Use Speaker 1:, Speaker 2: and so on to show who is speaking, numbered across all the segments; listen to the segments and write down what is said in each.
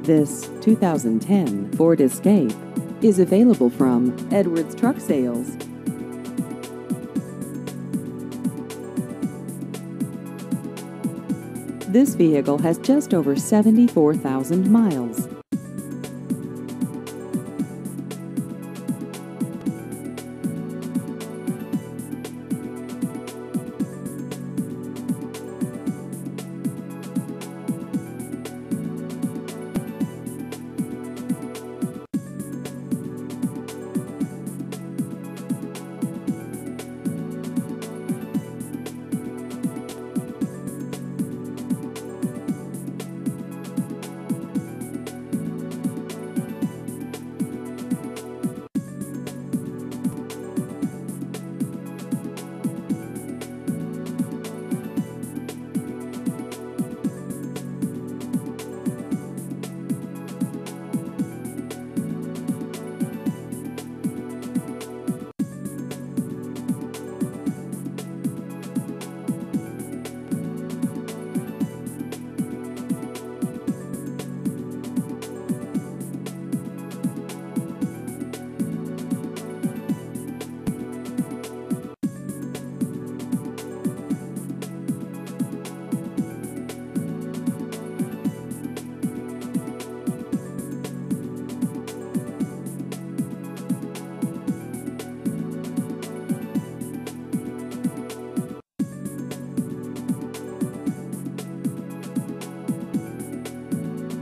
Speaker 1: This 2010 Ford Escape is available from Edwards Truck Sales. This vehicle has just over 74,000 miles.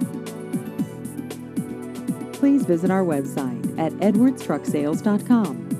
Speaker 1: Please visit our website at edwardstrucksales.com.